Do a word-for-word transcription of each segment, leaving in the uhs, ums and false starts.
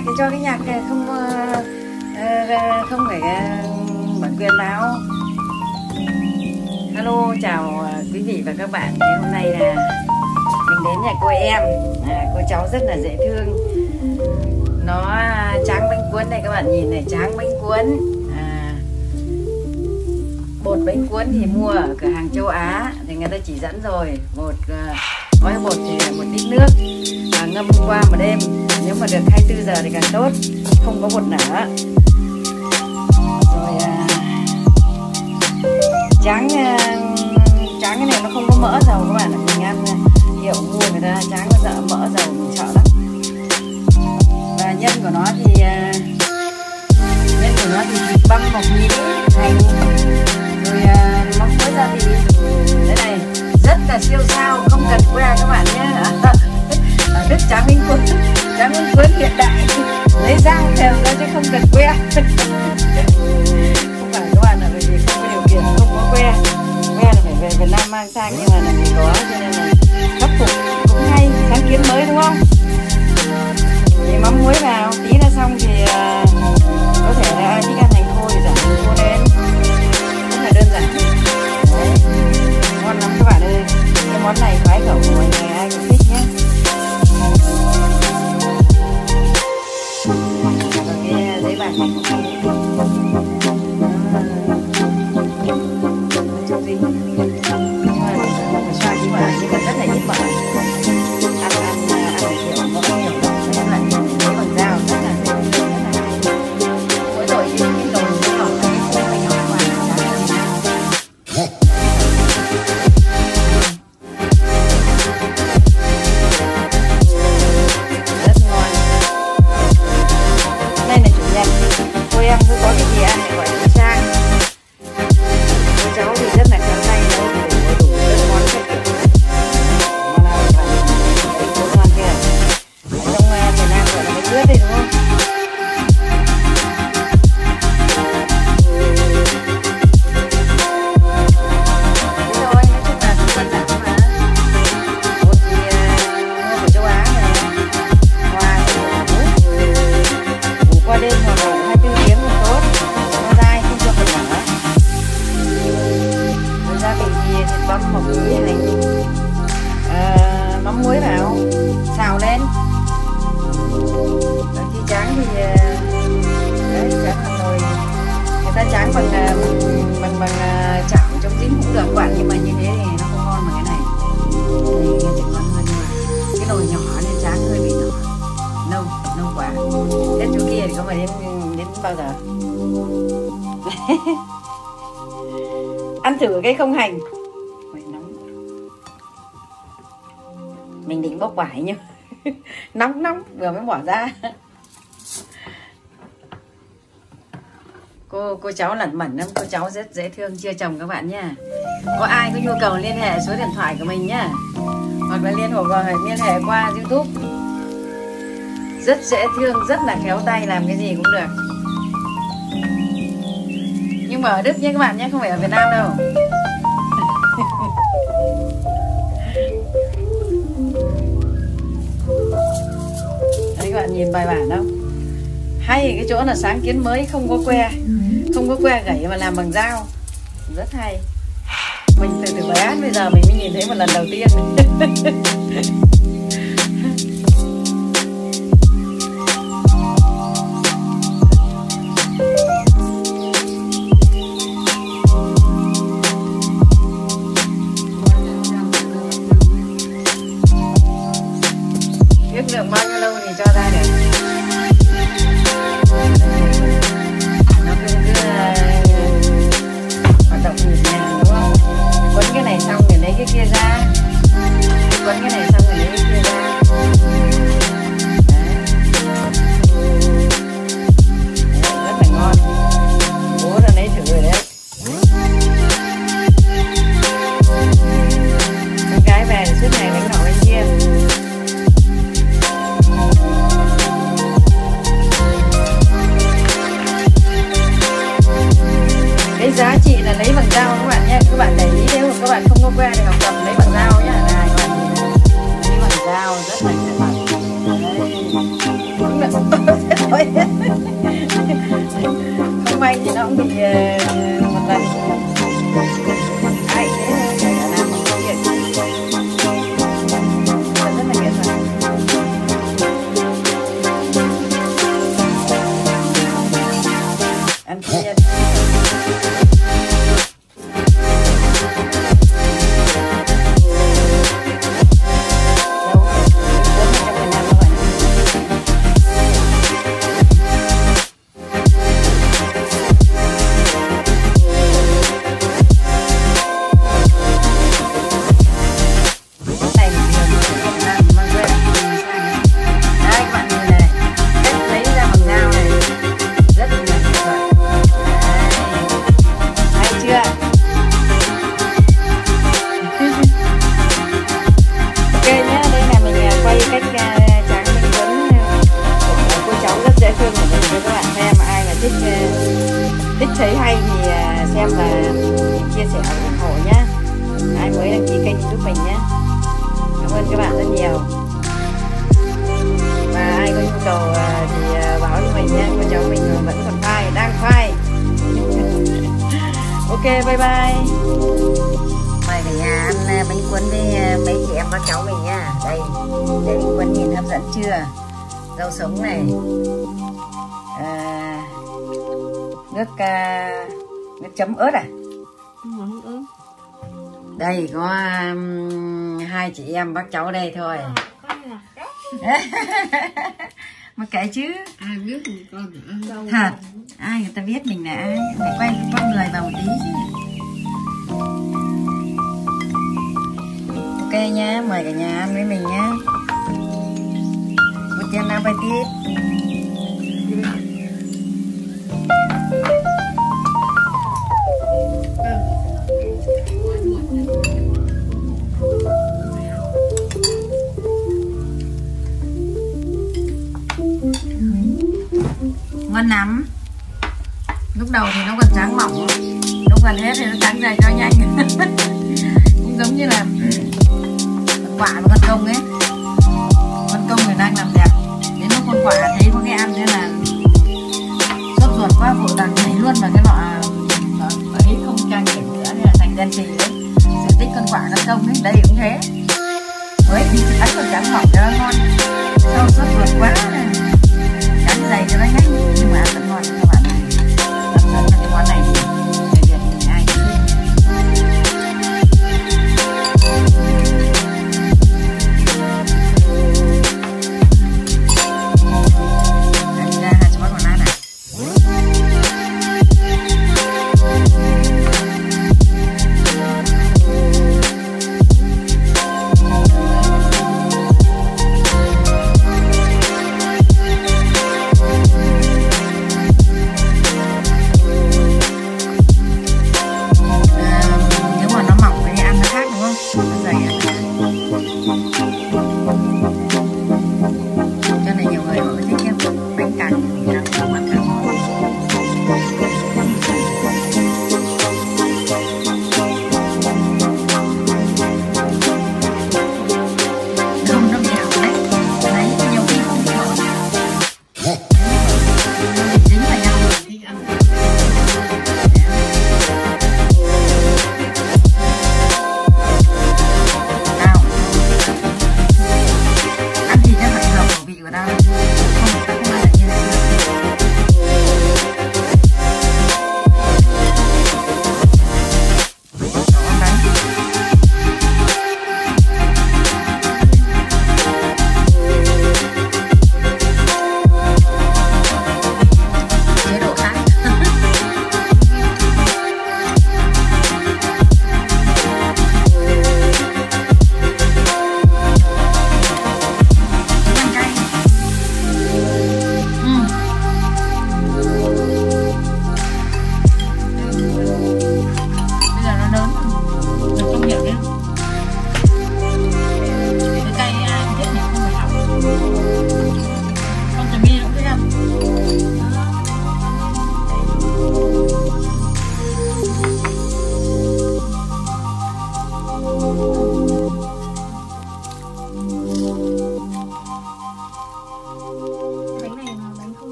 thì cho cái nhạc không uh, không phải uh, bản quyền vào. Hello, chào quý vị và các bạn. Ngày hôm nay là mình đến nhà cô em, à, cô cháu rất là dễ thương. Nó tráng bánh cuốn đây các bạn nhìn này, tráng bánh cuốn. À, bột bánh cuốn thì mua ở cửa hàng châu Á thì người ta chỉ dẫn rồi. Một uh, gói bột thì một lít nước, à, ngâm qua một đêm. Nếu mà được hai mươi tư giờ thì càng tốt, không có bột nở. Rồi à, tráng tráng cái này nó không có mỡ dầu các bạn ạ. Mình ăn hiệu mua người ta tráng nó sợ mỡ dầu, mình sợ lắm. Và nhân của nó thì nhân của nó thì thịt băm mọc nhĩ, hành, rồi mắm muối gia vị. Thế này rất là siêu sao, không cần que các bạn nhé. Ở Đức tráng bánh cuốn, tráng bánh cuốn hiện đại, lấy dao thèo ra chứ không cần que. Không phải các bạn là bởi vì không có điều kiện, không có que. Que là phải về Việt Nam mang sang, nhưng mà là mình có, cho nên là khắc phục cũng hay, sáng kiến mới đúng không? Thì mắm muối vào, tí là xong thì uh, có thể là ai thích ăn hành khô thì giảm hành khô lên. Rất là đơn giản. Đấy. Ngon lắm các bạn ơi. Cái món này khoái khẩu của mọi người ai cũng thích nhé. Rồi cái giấy bạc này cho dính. Nhưng mà xoa tí mỡ, nhưng mà rất là ít mỡ. Ăn ăn ăn kiểu mỡ nhiều. Các bạn nhìn thấy bằng dao rất là rất là hay. Mỗi tội cái cái nồi nó nhỏ nó nhỏ quá rất ngon. Đây là chủ nhật, cô em cứ có cái gì ăn thì gọi là sang. Cô cháu thì rất là khéo tay nấu đủ đủ các món các kiểu. Mà nào phải cô ngon kia. Trong Việt Nam gọi là cái ướt đây đúng không? Thế thôi, nói chung là cũng đơn giản mà. Bột thì mua của châu Á này, hòa thì ủ ủ qua đêm hoặc là hai mươi tư tiếng là tốt, nó dai không cho phần nở. Rồi gia vị thì thịt băm mọc nhĩ, hành, à, mắm muối vào, xào lên. Rồi khi tráng thì đấy, tráng bằng nồi, người ta tráng bằng bằng bằng, bằng chảo chống dính cũng được bạn, nhưng mà như thế thì nó không ngon bằng cái này. Thì chỉ ngon hơn, nhưng mà cái nồi nhỏ nên tráng hơi bị nhỏ, nâu nâu quá. Thế chỗ kia thì có phải đến đến bao giờ? Ăn thử cái không hành. Mình định bốc vải nhưng nóng nóng vừa mới bỏ ra. Cô cô cháu lẩn mẩn lắm, cô cháu rất dễ thương, chưa chồng các bạn nhá. Có ai có nhu cầu liên hệ số điện thoại của mình nhá, hoặc là liên hệ liên hệ qua YouTube. Rất dễ thương, rất là khéo tay, làm cái gì cũng được. Nhưng mà ở Đức nhé các bạn nhé, không phải ở Việt Nam đâu. Đấy, các bạn nhìn bài bản đâu. Hay cái chỗ là sáng kiến mới, không có que, không có que gãy mà làm bằng dao, rất hay. Mình từ từ bé bây giờ mình mới nhìn thấy một lần đầu tiên. Ước lượng bao nhiêu lâu thì cho ra được. Nó cứ cứ hoạt động nhịp nhàng đúng không? Quấn cái này xong rồi lấy cái kia ra, quấn cái này xong rồi lấy cái kia ra. Đấy. Đấy, rất là ngon. Bố đã lấy thử rồi đấy. Con gái về thì suốt ngày đánh nọ đánh kia. thôi. Không may thì nó cũng bị uh, một lần. Ai thế phải làm một công việc rất là nghệ thuật. Ăn khuya. Thích thấy hay thì xem và chia sẻ ủng hộ nhé. Ai mới đăng ký kênh giúp mình nhé. Cảm ơn các bạn rất nhiều. Và ai có nhu cầu thì báo cho mình nhé. Cô cháu mình vẫn còn file, đang file. Ok, bye bye. Mời cả nhà ăn bánh cuốn với mấy chị em bác cháu mình nhá. Đây, đây bánh cuốn nhìn hấp dẫn chưa? Rau sống này. À, nước uh, nước chấm ớt à? Ừ. Đây có um, hai chị em bác cháu đây thôi. Mà kệ chứ ai biết mình con nữa. Thật ai người ta biết mình là ai, phải quay con người vào một tí chứ. Ok nhá, mời cả nhà ăn với mình nhá. Một chén appetit. Ngon lắm. Lúc đầu thì nó còn trắng mỏng, lúc gần hết thì nó trắng dày cho nhanh. Cũng giống như là quả của con công ấy. Con công người đang làm đẹp, đến lúc con quả thấy có cái ăn thế là sốt ruột quá, vội vàng nhảy luôn vào cái lọ ấy, không trang điểm nữa nên là thành đen xì đấy. Sở thích con quả con công ấy, đây cũng thế. Với thì ăn còn trắng mỏng cho nó ngon, sau sốt ruột quá này. Trắng dày cho nó nhanh nhưng mà ăn vẫn ngon các bạn. Ăn vẫn là cái món này thì người Việt thì ai cũng biết. Anh ra hai cho bác còn ăn à?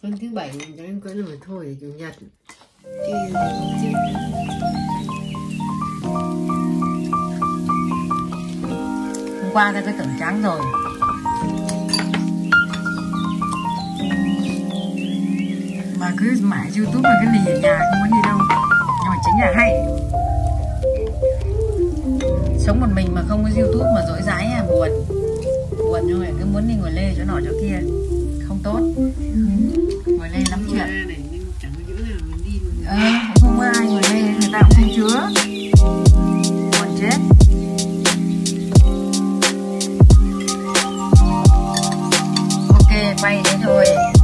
Hôm thứ bảy cho em cưới là mà thôi để chủ nhật chứ chứ hôm qua tôi tưởng trắng rồi. Mà cứ mãi YouTube và cái lì ở nhà không có gì đâu, nhưng mà chính là hay. Sống một mình mà không có YouTube mà dỗi dãi à, buồn buồn thôi, cứ muốn đi ngồi lê chỗ nọ chỗ kia không tốt. Ngồi lê lắm chuyện. Ờ, không có ai ngồi lê, người ta cũng không chứa, buồn chết. Ok, quay thế thôi.